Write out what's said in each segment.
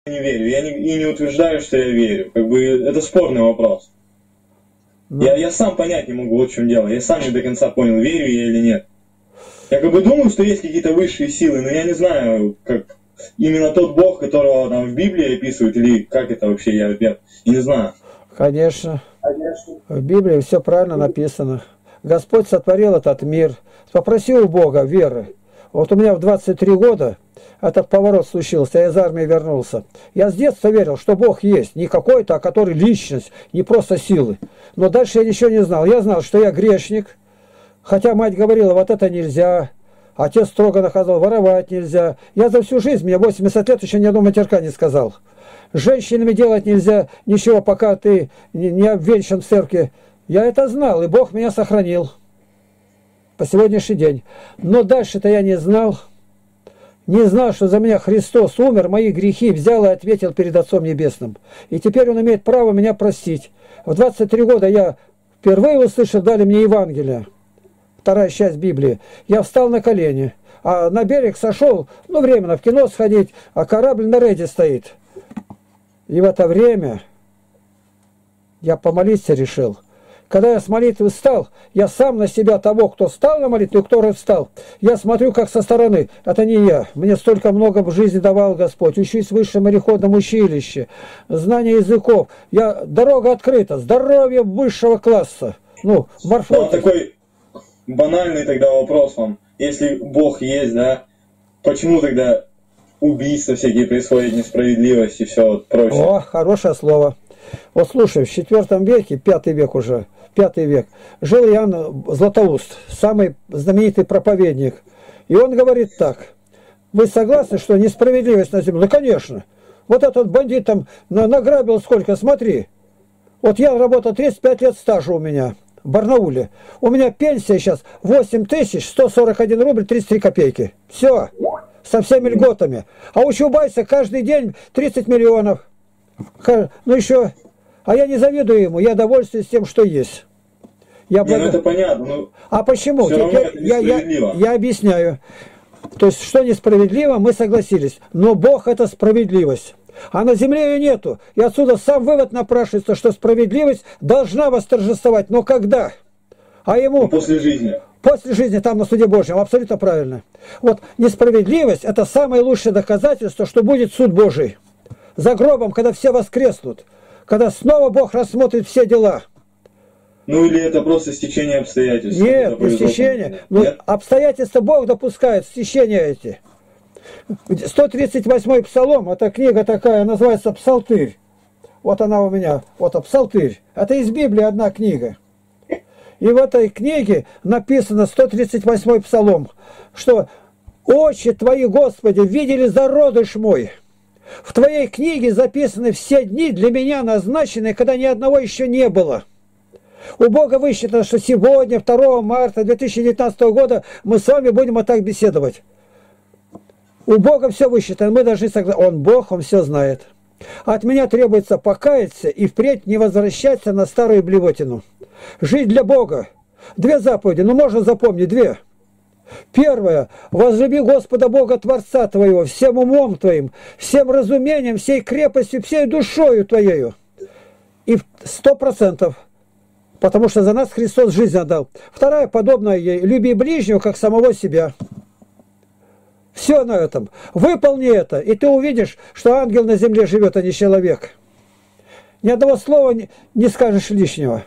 не верю. И не утверждаю, что я верю. Как бы это спорный вопрос. Я сам понять не могу, вот в чем дело. Я сам не до конца понял, верю я или нет. Я как бы думаю, что есть какие-то высшие силы, но я не знаю, как именно тот Бог, которого там в Библии описывают, или как это вообще, я не знаю. Конечно. В Библии все правильно написано. Господь сотворил этот мир. Попросил у Бога веры. Вот у меня в 23 года этот поворот случился, я из армии вернулся. Я с детства верил, что Бог есть, не какой-то, а который личность, не просто силы. Но дальше я ничего не знал. Я знал, что я грешник, хотя мать говорила, вот это нельзя. Отец строго наказал, воровать нельзя. Я за всю жизнь, мне 80 лет, еще ни одного матерка не сказал. С женщинами делать нельзя ничего, пока ты не обвенчан в церкви. Я это знал, и Бог меня сохранил по сегодняшний день. Но дальше-то я не знал. Не знал, что за меня Христос умер, мои грехи взял и ответил перед Отцом Небесным. И теперь Он имеет право меня простить. В 23 года я впервые услышал, дали мне Евангелие. Вторая часть Библии. Я встал на колени, а на берег сошел, временно в кино сходить, а корабль на рейде стоит. И в это время я помолиться решил. Когда я с молитвы встал, я сам на себя того, кто встал на молитву, кто встал, я смотрю как со стороны. Это не я. Мне столько много в жизни давал Господь. Учусь в высшем мореходном училище, знание языков. Дорога открыта, здоровье высшего класса. Морфология. Такой банальный тогда вопрос вам. Если Бог есть, да, почему тогда убийства всякие происходят, несправедливость и все прочее? О, хорошее слово. Вот слушай, в IV веке, 5 век уже, 5 век, жил Иоанн Златоуст, самый знаменитый проповедник. И он говорит так: вы согласны, что несправедливость на земле? Ну, конечно. Вот этот бандит там награбил сколько, смотри. Вот я работал 35 лет стажа у меня в Барнауле. У меня пенсия сейчас 8141 рубль 33 копейки. Все, со всеми льготами. А у Чубайса каждый день 30 миллионов. Еще... А я не завидую ему, я довольствуюсь тем, что есть. Это понятно. А почему? Я объясняю. То есть, что несправедливо, мы согласились. Но Бог – это справедливость. А на земле ее нету. И отсюда сам вывод напрашивается, что справедливость должна восторжествовать. Но когда? А ему... После жизни. После жизни, там на суде Божьем. Абсолютно правильно. Вот несправедливость – это самое лучшее доказательство, что будет суд Божий. За гробом, когда все воскреснут, когда снова Бог рассмотрит все дела. Или это просто стечение обстоятельств? Нет, не стечение. Обстоятельства Бог допускает, стечения эти. 138-й псалом, это книга такая, называется «Псалтырь». Вот она у меня, вот «Псалтырь». Это из Библии одна книга. И в этой книге написано 138-й псалом, что «Очи Твои, Господи, видели зародыш мой». В Твоей книге записаны все дни для меня назначенные, когда ни одного еще не было. У Бога высчитано, что сегодня, 2 марта 2019 года, мы с вами будем вот так беседовать. У Бога все высчитано, мы должны согласиться. Он Бог, Он все знает. От меня требуется покаяться и впредь не возвращаться на старую блевотину. Жить для Бога. 2 заповеди, можно запомнить 2. Первое. Возлюби Господа Бога Творца твоего всем умом твоим, всем разумением, всей крепостью, всей душою твоею. И 100%. Потому что за нас Христос жизнь отдал. Вторая, подобная ей. Люби ближнего, как самого себя. Все на этом. Выполни это, и ты увидишь, что ангел на земле живет, а не человек. Ни одного слова не скажешь лишнего.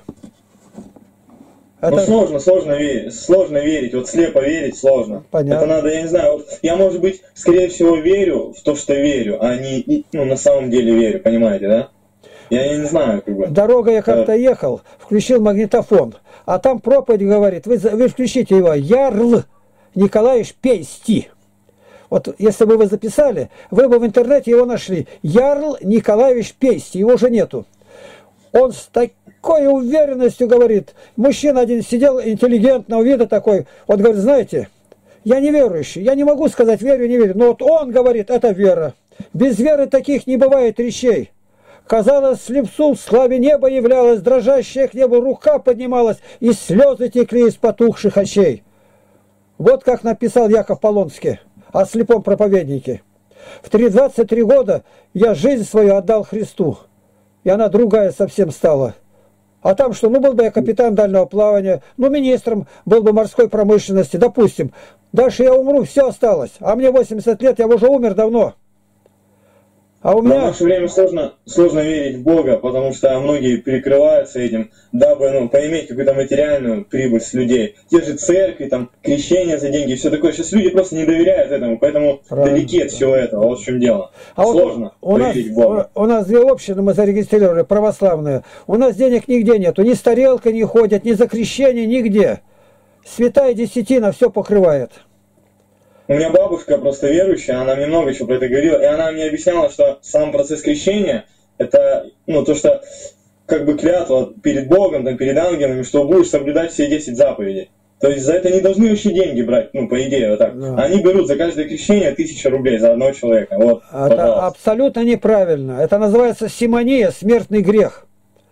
Сложно верить, вот слепо верить сложно. Понятно. Это надо, я не знаю, я, может быть, скорее всего, верю в то, что верю, а не, на самом деле верю, понимаете, да? Я не знаю, как бы. Дорога я как-то ехал, включил магнитофон, а там проповедь говорит, вы включите его, Ярл Николаевич Пейсти. Вот если бы вы записали, вы бы в интернете его нашли. Ярл Николаевич Пейсти, его уже нету. Он с такой уверенностью говорит, мужчина один сидел интеллигентного вида такой, он говорит, знаете, я неверующий, я не могу сказать верю, не верю, но вот он говорит, это вера. Без веры таких не бывает речей. Казалось, слепцу в славе неба являлась, дрожащая к небу рука поднималась, и слезы текли из потухших очей. Вот как написал Яков Полонский о слепом проповеднике. В 23 года я жизнь свою отдал Христу. И она другая совсем стала. А там что? Ну, был бы я капитан дальнего плавания, ну, министром был бы морской промышленности, допустим. Дальше я умру, все осталось. А мне 80 лет, я уже умер давно. А у меня... В наше время сложно верить в Бога, потому что многие перекрываются этим, дабы поиметь какую-то материальную прибыль с людей. Те же церкви, там, крещения за деньги и все такое. Сейчас люди просто не доверяют этому, поэтому далеки от всего этого. Вот в чем дело. Сложно поверить в Бога. У нас две общины мы зарегистрировали, православные. У нас денег нигде нету. Ни с тарелкой не ходят, ни за крещение, нигде. Святая десятина все покрывает. У меня бабушка просто верующая, она мне много чего про это говорила, и она мне объясняла, что сам процесс крещения, это, то, что, как бы клятва перед Богом, там, перед ангелами, что будешь соблюдать все 10 заповедей. То есть за это не должны вообще деньги брать, по идее, вот так. Да. Они берут за каждое крещение 1000 рублей за одного человека. Вот, это пожалуйста. Абсолютно неправильно. Это называется симония, смертный грех.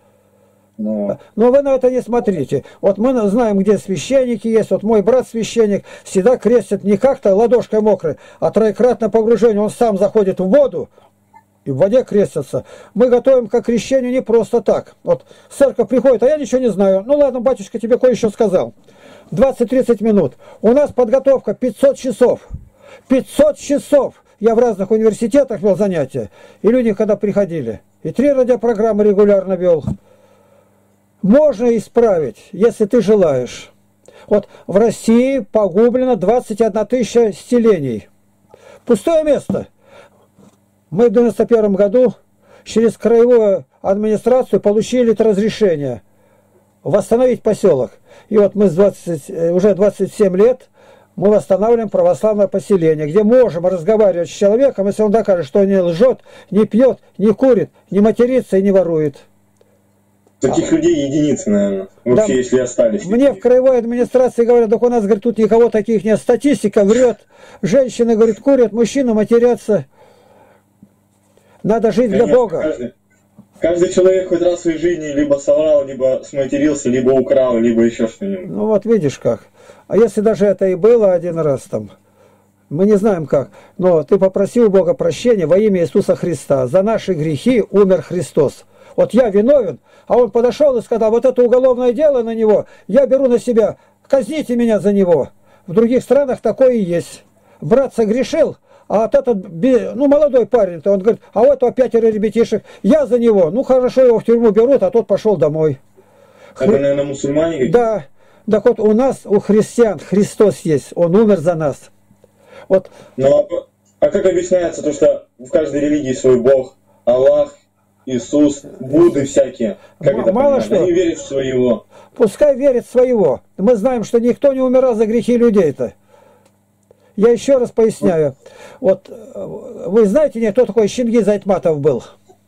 Но вы на это не смотрите. Вот мы знаем, где священники есть. Вот мой брат священник всегда крестит не как-то ладошкой мокрой, а троекратное погружение. Он сам заходит в воду и в воде крестится. Мы готовим к крещению не просто так. Вот церковь приходит, а я ничего не знаю. Ну ладно, батюшка, тебе кое-что сказал. 20-30 минут. У нас подготовка 500 часов. 500 часов. Я в разных университетах вел занятия. И люди, когда приходили, и 3 радиопрограммы регулярно вел. Можно исправить, если ты желаешь. Вот в России погублено 21 тысяча селений. Пустое место. Мы в 1991 году через краевую администрацию получили это разрешение восстановить поселок. И вот мы уже 27 лет мы восстанавливаем православное поселение, где можем разговаривать с человеком, если он докажет, что он не лжет, не пьет, не курит, не матерится и не ворует. Таких людей единицы, наверное, вообще, да, если остались. Мне в краевой администрации говорят, так у нас, говорит, тут никого таких нет. Статистика врет. Женщины, говорит, курят, мужчины матерятся. Надо жить, конечно, для Бога. Каждый человек хоть раз в своей жизни либо соврал, либо сматерился, либо украл, либо еще что-нибудь. Ну вот видишь как. А если даже это и было один раз там, мы не знаем как, но ты попросил Бога прощения во имя Иисуса Христа. За наши грехи умер Христос. Вот я виновен, а он подошел и сказал, вот это уголовное дело на него, я беру на себя, казните меня за него. В других странах такое и есть. Брат согрешил, а вот этот, молодой парень-то, он говорит, а вот 5 ребятишек, я за него, ну хорошо, его в тюрьму берут, а тот пошел домой. Это, наверное, мусульмане какие-то? Да, так вот у нас, у христиан, Христос есть, он умер за нас. Вот. Ну, а как объясняется то, что в каждой религии свой Бог, Аллах, Иисус, Будды всякие. Как это мало понимать? что. Они верят в своего. Пускай верит в своего. Мы знаем, что никто не умирал за грехи людей-то. Я еще раз поясняю. Вот вы знаете, не, кто такой Чингиз Айтматов был?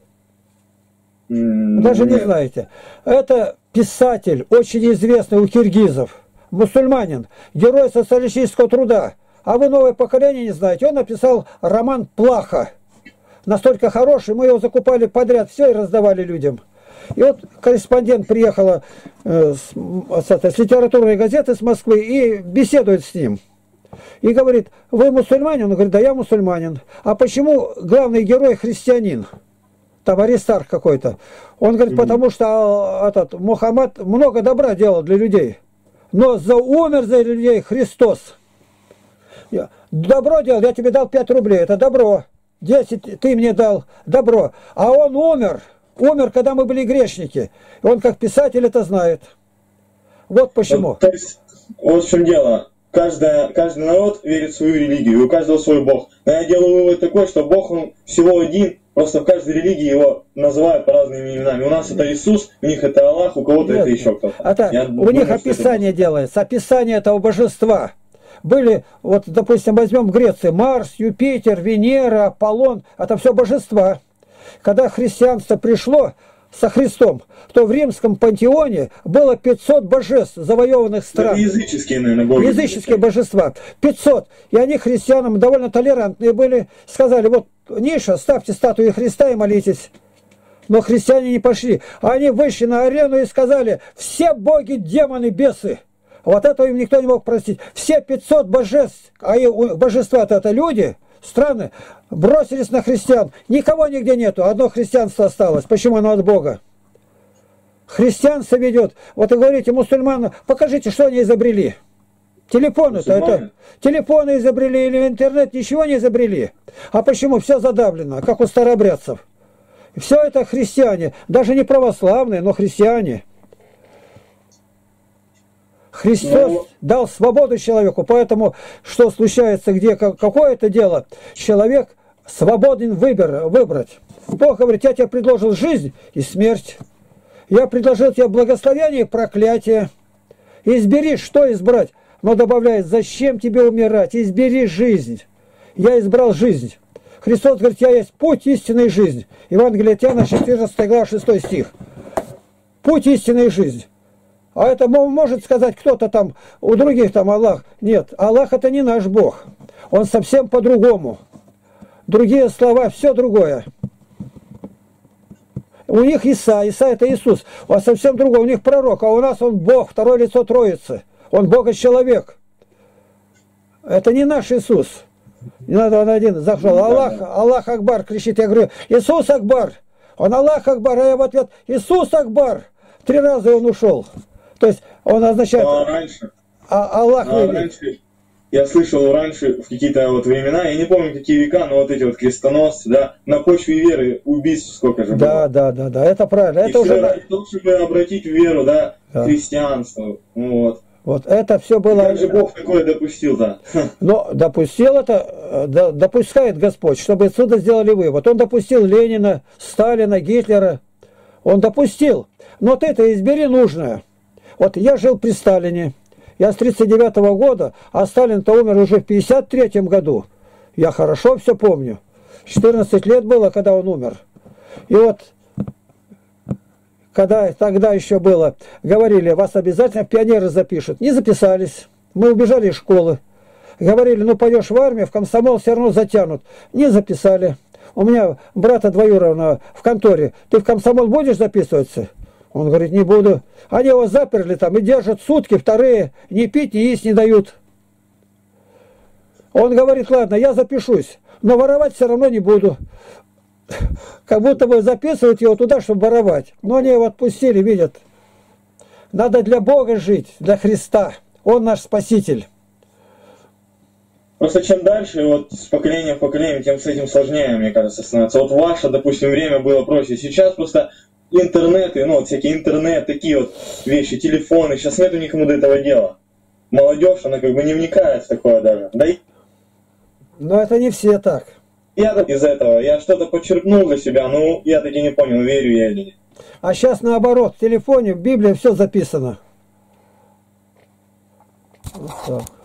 Даже не знаете. Это писатель, очень известный у киргизов. Мусульманин, герой социалистического труда. А вы новое поколение не знаете. Он написал роман «Плаха». Настолько хороший, мы его закупали подряд все и раздавали людям. И вот корреспондент приехала с литературной газеты с Москвы и беседует с ним. И говорит, вы мусульманин? Он говорит, да я мусульманин. А почему главный герой христианин? Там Аристарх какой-то. Он говорит, потому что этот Мухаммад много добра делал для людей. Но умер за людей Христос. Добро делал, я тебе дал 5 рублей, это добро. 10 ты мне дал, добро. А он умер, когда мы были грешники. И он как писатель это знает. Вот почему. То есть, вот в чем дело. Каждый народ верит в свою религию, и у каждого свой Бог. Но я делаю вывод такой, что Бог, он всего один, просто в каждой религии его называют по разным именами. У нас это Иисус, у них это Аллах, у кого-то это еще кто-то. У них описание делается, описание этого божества. Были, вот, допустим, возьмем в Греции, Марс, Юпитер, Венера, Аполлон, это все божества. Когда христианство пришло со Христом, то в римском пантеоне было 500 божеств завоеванных стран. Это языческие, наверное, боги. Языческие божества. 500. И они христианам довольно толерантные были. Сказали, вот ниша, ставьте статуи Христа и молитесь. Но христиане не пошли. Они вышли на арену и сказали, все боги, демоны, бесы. Вот этого им никто не мог простить. Все 500 божеств, а божества-то это люди, страны бросились на христиан. Никого нигде нету, одно христианство осталось. Почему оно от Бога? Христианство ведет. Вот вы говорите, мусульманам, покажите, что они изобрели. Телефоны-то это... Телефоны изобрели или интернет, ничего не изобрели. А почему? Все задавлено, как у старообрядцев. Все это христиане. Даже не православные, но христиане. Христос дал свободу человеку, поэтому, что случается, где какое-то дело, человек свободен выбрать. Бог говорит, я тебе предложил жизнь и смерть. Я предложил тебе благословение и проклятие. Избери, что избрать. Но добавляет, зачем тебе умирать? Избери жизнь. Я избрал жизнь. Христос говорит, я есть путь, истинная жизнь. Евангелие от Иоанна, 14 глава, 6 стих. Путь, истинная жизнь. А это может сказать кто-то там, у других там Аллах. Нет, Аллах это не наш Бог. Он совсем по-другому. Другие слова, все другое. У них Иса это Иисус. Он совсем другой, у них пророк, а у нас он Бог, второе лицо Троицы. Он Бога-человек. Это не наш Иисус. Не надо, он один зашел. Аллах Акбар кричит. Я говорю, Иисус Акбар. Он Аллах Акбар, а я в ответ, Иисус Акбар. 3 раза он ушел. То есть он означает... Аллах раньше, я слышал раньше, в какие-то вот времена, я не помню, какие века, но вот эти вот крестоносцы, да, на почве веры убийств сколько же было. Да, это правильно. И это уже ради того, чтобы обратить в веру, да, христианство. Вот. Вот это все было... Как же Бог такое допустил-то? Но допустил это, допускает Господь, чтобы отсюда сделали вывод. Он допустил Ленина, Сталина, Гитлера. Он допустил. Но ты-то избери нужное. Вот я жил при Сталине. Я с 1939 года, а Сталин-то умер уже в 1953 году. Я хорошо все помню. 14 лет было, когда он умер. И вот... Когда тогда еще было, говорили, вас обязательно в пионеры запишут. Не записались. Мы убежали из школы. Говорили, ну пойдешь в армию, в комсомол все равно затянут. Не записали. У меня брата двоюродного в конторе. Ты в комсомол будешь записываться? Он говорит, не буду. Они его заперли там и держат сутки, вторые ни пить, ни есть не дают. Он говорит, ладно, я запишусь, но воровать все равно не буду. Как будто бы записывают его туда, чтобы воровать. Но они его отпустили, видят. Надо для Бога жить, для Христа. Он наш Спаситель. Просто чем дальше, вот с поколения в поколение, тем с этим сложнее, мне кажется, становится. Вот ваше, допустим, время было проще. Сейчас просто интернеты, ну вот всякие интернет, такие вот вещи, телефоны. Сейчас нету никому до этого дела. Молодежь, она как бы не вникает в такое даже. Да и... Но это не все так. Я из этого, я что-то подчеркнул для себя, ну, я таки не понял, верю я или нет. А сейчас наоборот, в телефоне, в Библии все записано. Вот так.